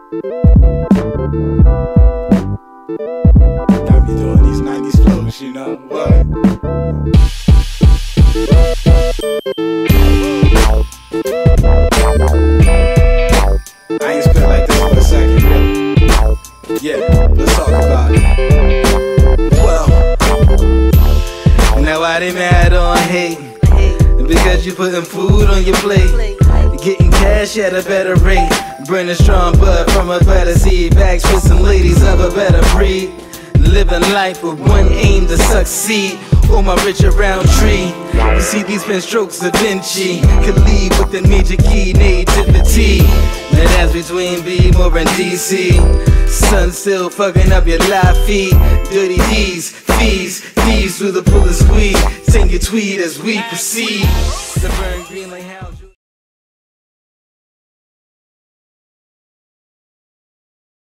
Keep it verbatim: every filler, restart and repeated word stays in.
Got me doing these nineties flows, you know what? I ain't spit like this for a second, really. Yeah, let's talk about it. Well, now why they mad on hate? Because you putting food on your plate, getting cash at a better rate, burning strong blood from a better seed, bags for some ladies of a better breed, living life with one aim to succeed. On my Richard Roundtree, you see these pen strokes of Vinci could lead with the major key nativity. Now that's between B-more and D C. Sun still fucking up your live feed. Dirty D's, fees, thieves through the pull and squeeze. Send your tweet as we proceed to burn green.